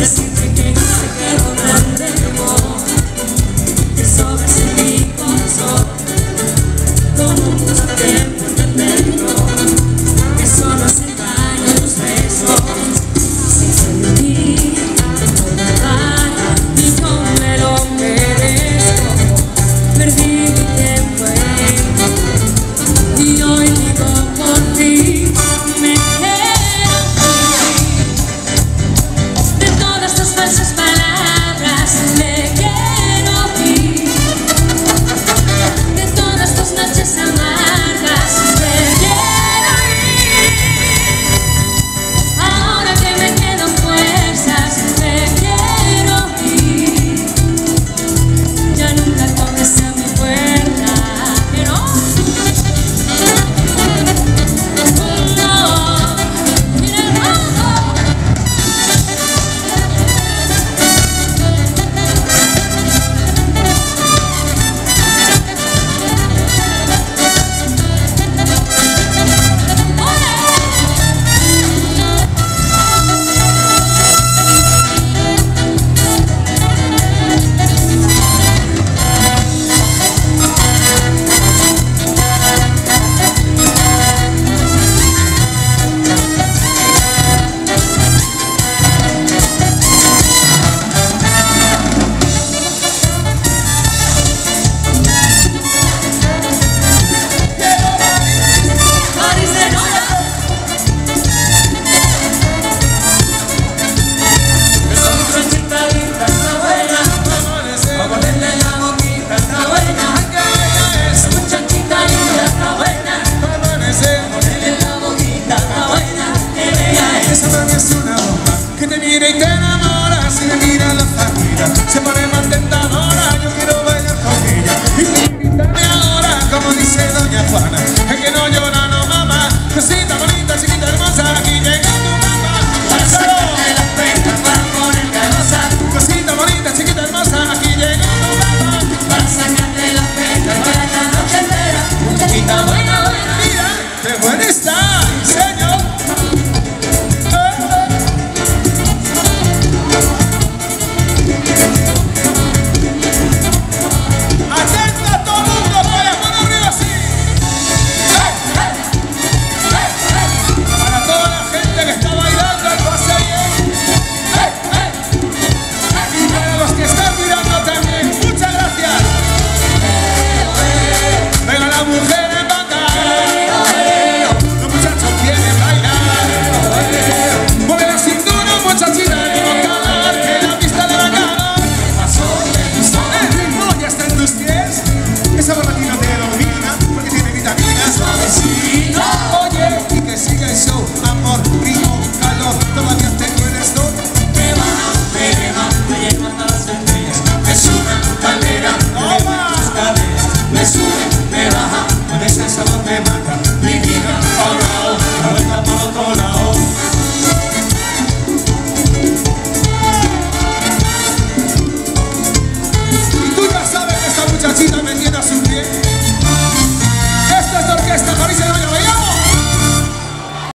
decirte que se quedó grande mi amor, que sobras en mi corazón, como mucho tiempo entenderlo, que solo hacen daño tus besos, sin sentir nada, y yo me lo merezco. Perdí mi tiempo y hoy vivo por ti. Me quiero ir de todas tus falsas palabras. Me quiero ir de todas tus noches amargas. Me quiero ir ahora que me quedan fuerzas. Me quiero ir, ya nunca toques a mi puerta. Pero que te mira y te enamoras, y le mira la familia, se pone más tenta.